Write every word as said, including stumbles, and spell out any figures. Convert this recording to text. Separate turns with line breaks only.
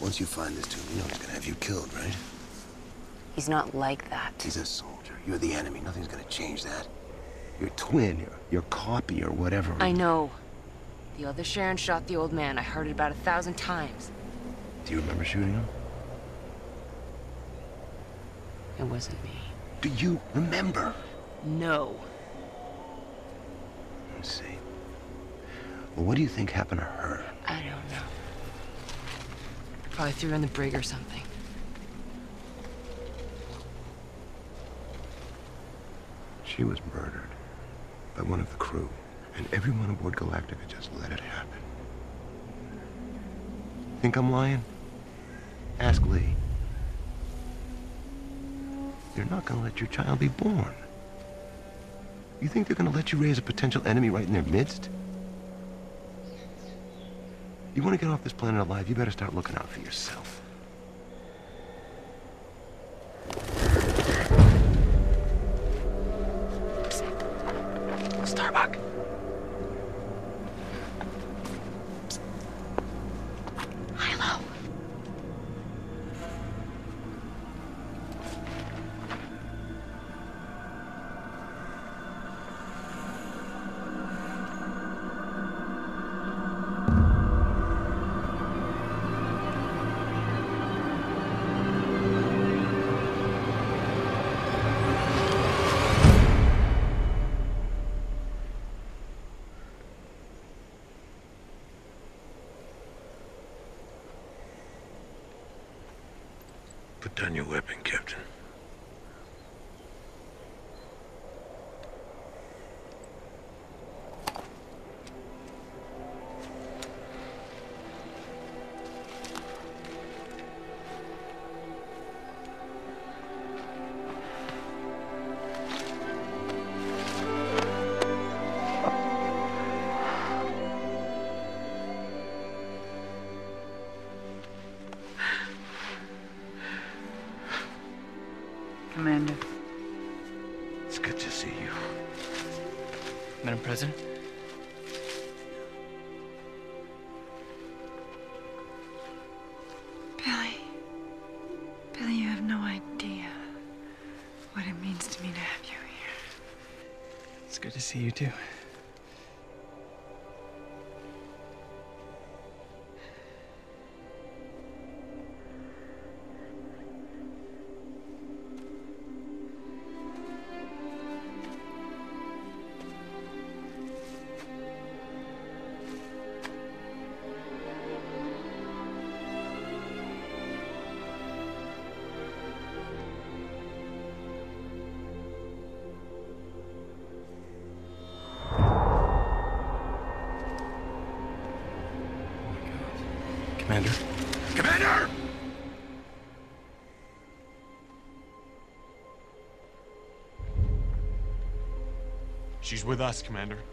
Once you find this tomb, you know he's gonna have you killed, right?
He's not like that.
He's a soldier. You're the enemy. Nothing's gonna change that. Your twin, your, your copy, or whatever.
I know. The other Sharon shot the old man. I heard it about a thousand times.
Do you remember shooting him?
It wasn't me.
Do you remember?
No.
Let's see. Well, what do you think happened to her?
I don't know. Probably threw her in the brig or something.
She was murdered by one of the crew, and everyone aboard Galactica just let it happen. Think I'm lying? Ask Lee. You're not gonna let your child be born. You think they're gonna let you raise a potential enemy right in their midst? You want to get off this planet alive, you better start looking out for yourself. Starbuck.
Hilo.
Put down your weapon, Captain.
Commander.
It's good to see you.
Madam President?
Billy. Billy, you have no idea what it means to me to have you here.
It's good to see you too.
Commander? Commander!
She's with us, Commander.